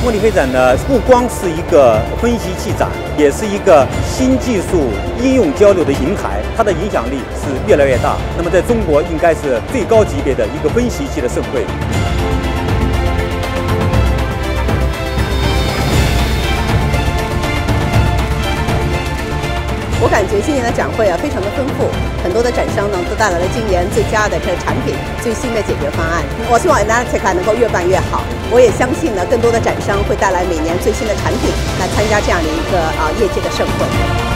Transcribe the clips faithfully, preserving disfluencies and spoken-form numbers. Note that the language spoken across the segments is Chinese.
慕尼黑展呢，不光是一个分析器展，也是一个新技术应用交流的平台，它的影响力是越来越大。那么在中国应该是最高级别的一个分析器的盛会。 我感觉今年的展会啊非常的丰富，很多的展商呢都带来了今年最佳的这个产品、最新的解决方案。我希望 analytica 能够越办越好，我也相信呢更多的展商会带来每年最新的产品来参加这样的一个啊业界的盛会。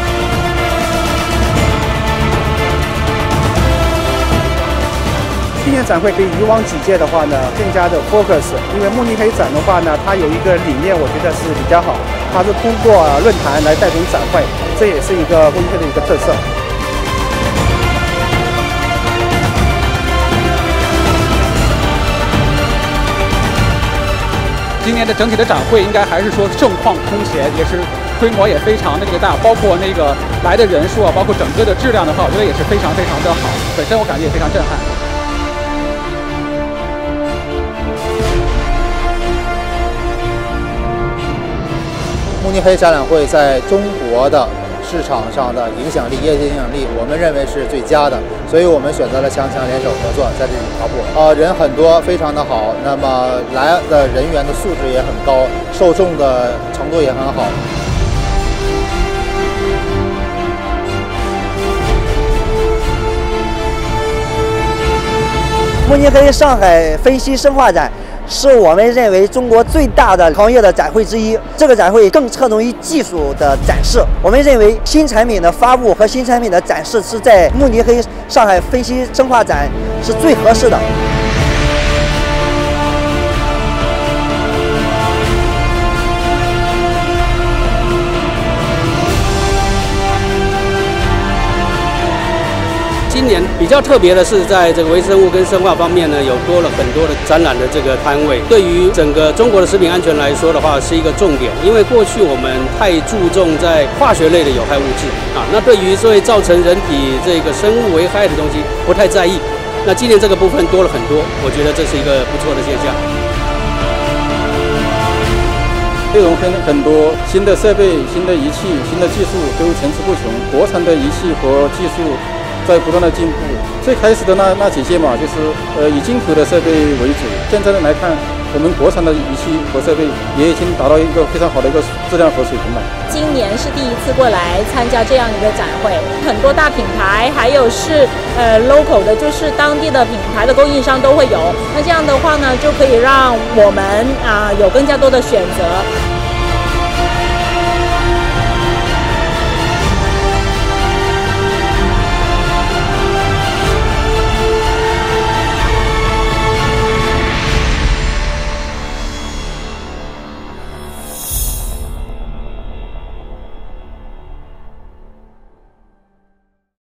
今年展会比以往几届的话呢，更加的 focus。因为慕尼黑展的话呢，它有一个理念，我觉得是比较好，它是通过论坛来带动展会，这也是一个慕尼黑的一个特色。 今年的整体的展会应该还是说盛况空前，也是规模也非常的这个大，包括那个来的人数啊，包括整个的质量的话，我觉得也是非常非常的好。本身我感觉也非常震撼。 慕尼黑展览会在中国的市场上的影响力、业界影响力，我们认为是最佳的，所以我们选择了强强联手合作，在这里发布。呃，人很多，非常的好，那么来的人员的素质也很高，受众的程度也很好。 慕尼黑上海分析生化展是我们认为中国最大的行业的展会之一。这个展会更侧重于技术的展示。我们认为新产品的发布和新产品的展示是在慕尼黑上海分析生化展是最合适的。 今年比较特别的是，在这个微生物跟生化方面呢，有多了很多的展览的这个摊位。对于整个中国的食品安全来说的话，是一个重点。因为过去我们太注重在化学类的有害物质啊，那对于会造成人体这个生物危害的东西不太在意。那今年这个部分多了很多，我觉得这是一个不错的现象。 内容很很多，新的设备、新的仪器、新的技术都层出不穷。国产的仪器和技术 在不断的进步，最开始的那那几届嘛，就是呃以进口的设备为主。现在来看，我们国产的仪器和设备也已经达到一个非常好的一个质量和水平了。 今年是第一次过来参加这样一个展会，很多大品牌，还有是呃 local 的，就是当地的品牌的供应商都会有。那这样的话呢，就可以让我们啊、呃、有更加多的选择。